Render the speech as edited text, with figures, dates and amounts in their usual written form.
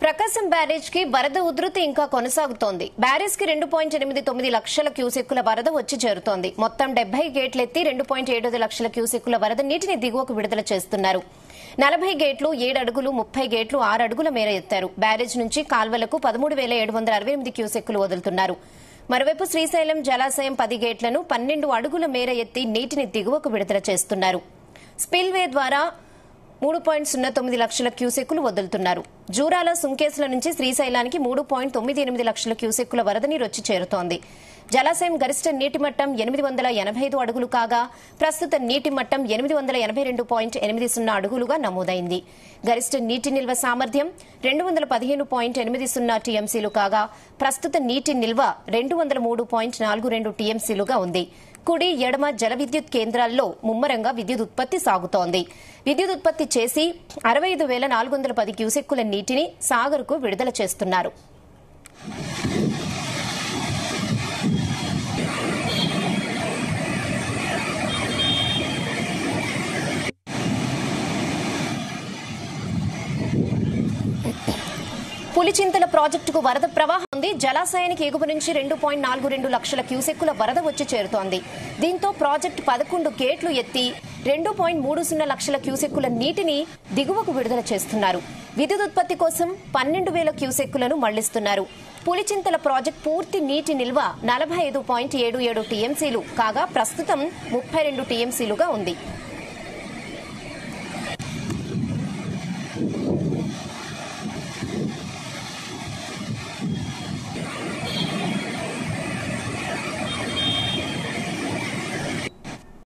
Prakasam Barrage ki వరద ఉధృతి ఇంకా కొనసాగుతోంది. బ్యారేజ్ కి 2.89 లక్షల క్యూసెక్కుల వరద వచ్చి చేరుతోంది. మొత్తం 70 గేట్లు ఎత్తి 2.75 లక్షల క్యూసెక్కుల వరద నీటిని దిగువకు విడుదల చేస్తున్నారు. 40 గేట్లు 7 అడుగులు 30 గేట్లు 6 అడుగుల మేర ఎత్తారు. బ్యారేజ్ నుంచి కాల్వలకు 13,768 క్యూసెక్కులు వదులుతున్నారు. మరోవైపు శ్రీశైలం జలాశయం 10 గేట్లను 12 అడుగుల మేర ఎత్తి నీటిని దిగువకు విడుదల చేస్తున్నారు. స్పిల్వే ద్వారా 3.09 లక్షల క్యూసెక్కులు వదులుతున్నారు. జూరాల సుంకేసుల నుంచి శ్రీశైలానికి 3.98 లక్షల క్యూసెక్కుల వరద నీరు వచ్చి చేరుతోంది. జలాశయం గరిష్ట నీటి మట్టం 885 అడుగులు కాగా ప్రస్తుత నీటి మట్టం 882.80 అడుగులుగా నమోదైంది. గరిష్ట నీటి నిల్వ సామర్థ్యం 215.80 టీఎంసీలు కాగా ప్రస్తుత నీటి నిల్వ 203.42 టీఎంసీలుగా ఉంది. కుడి ఎడమ జల విద్యుత్ కేంద్రాల్లో ముమ్మరంగా విద్యుత్ ఉత్పత్తి సాగుతోంది. విద్యుత్ ఉత్పత్తి చేసి 65,410 క్యూసెక్కుల నీటిని సాగర్కు విడుదల చేస్తున్నారు. పులిచింతల ప్రాజెక్టుకు వరద ప్రవాహం ఉంది. జలాశయానికి ఎగువ నుంచి 2.42 లక్షల క్యూసెక్కుల వరద వచ్చి చేరుతోంది. దీంతో ప్రాజెక్టు 11 గేట్లు ఎత్తి 2.30 లక్షల క్యూసెక్కుల నీటిని దిగువకు విడుదల చేస్తున్నారు. విద్యుత్ ఉత్పత్తి కోసం 12,000 క్యూసెక్కులను మళ్లిస్తున్నారు. పులిచింతల ప్రాజెక్టు పూర్తి నీటి నిల్వ 45.77 టీఎంసీలు కాగా ప్రస్తుతం 32 టీఎంసీలుగా ఉంది.